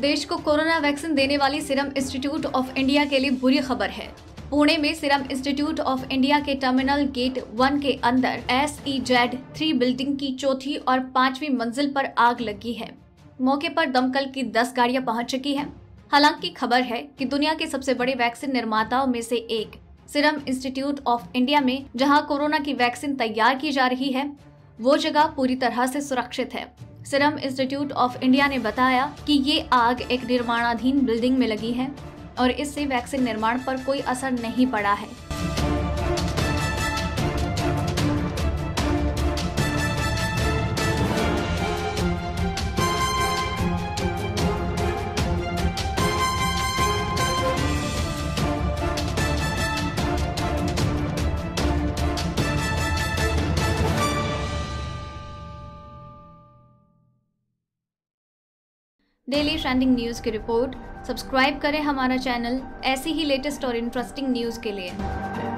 देश को corona vaccine देने वाली सीरम इंस्टीट्यूट ऑफ इंडिया के लिए बुरी खबर है। पुणे में सीरम इंस्टीट्यूट ऑफ इंडिया के टर्मिनल गेट 1 के अंदर SEZ-3 बिल्डिंग की चौथी और 5वीं मंजिल पर आग लगी है। मौके पर दमकल की 10 गाड़ियां पहुंच चुकी हैं। हालांकि खबर है कि दुनिया के सबसे बड़े वैक्सीन निर्माताओं में से एक सीरम इंस्टीट्यूट ऑफ इंडिया में जहां कोरोना की वैक्सीन तैयार की जा रही है, वो जगह पूरी तरह से सुरक्षित है। सीरम इंस्टीट्यूट ऑफ इंडिया ने बताया कि ये आग एक निर्माणाधीन बिल्डिंग में लगी है और इससे वैक्सीन निर्माण पर कोई असर नहीं पड़ा है। डेली ट्रेंडिंग न्यूज की रिपोर्ट। सब्सक्राइब करें हमारा चैनल ऐसी ही लेटेस्ट और इंटरेस्टिंग न्यूज के लिए।